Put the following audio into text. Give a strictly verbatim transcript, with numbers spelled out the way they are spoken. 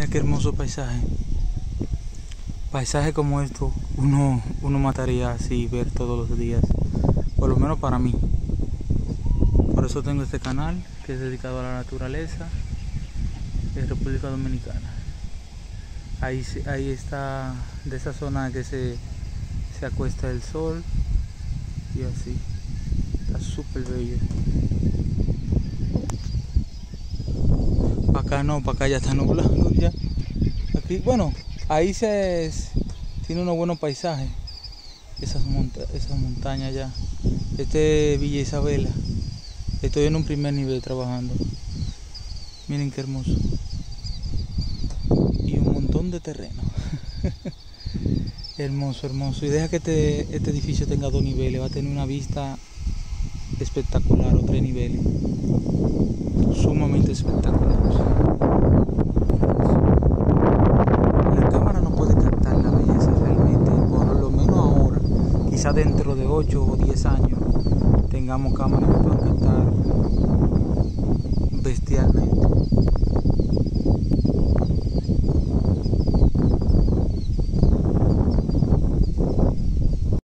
Mira qué hermoso paisaje. Paisaje como esto, uno, uno mataría así ver todos los días. Por lo menos para mí. Por eso tengo este canal que es dedicado a la naturaleza de República Dominicana. Ahí, ahí está, de esa zona que se, se acuesta el sol. Y así. Está súper bello. Para acá no, para acá ya está nublado ya. Aquí, bueno, ahí se tiene unos buenos paisajes. Esas, monta esas montañas ya. Este es Villa Isabela. Estoy en un primer nivel trabajando. Miren qué hermoso. Y un montón de terreno. Hermoso, hermoso. Y deja que este, este edificio tenga dos niveles. Va a tener una vista espectacular, o tres niveles. Sumamente espectacular. La cámara no puede captar la belleza realmente, por lo menos ahora. Quizá dentro de ocho o diez años tengamos cámaras que puedan captar